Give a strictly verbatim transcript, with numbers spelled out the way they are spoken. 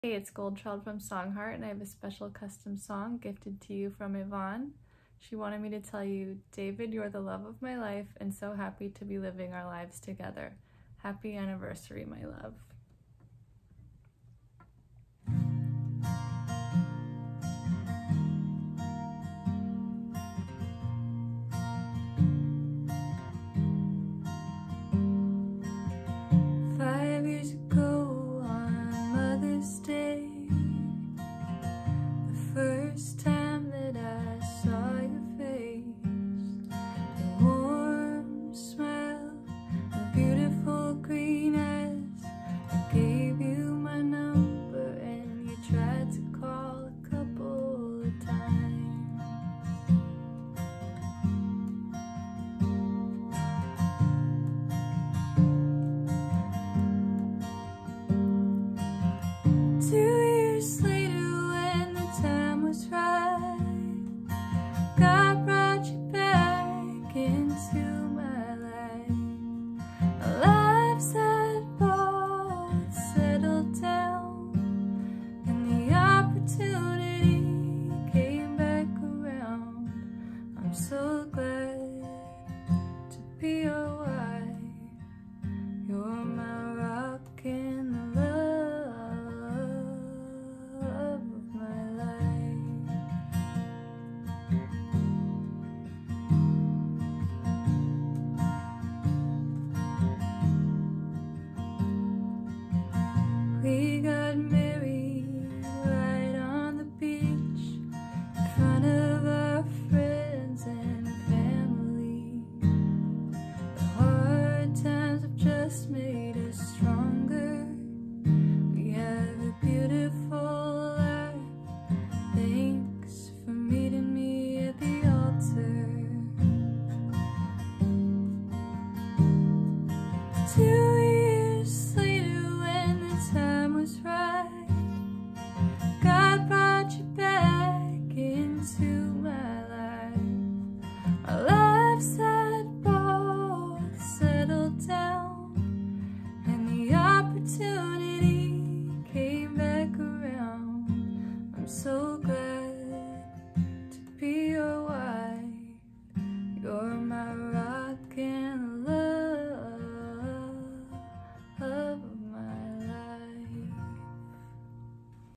Hey, it's Goldchild from Songheart, and I have a special custom song gifted to you from Yvonne. She wanted me to tell you, David, you're the love of my life, and so happy to be living our lives together. Happy anniversary, my love.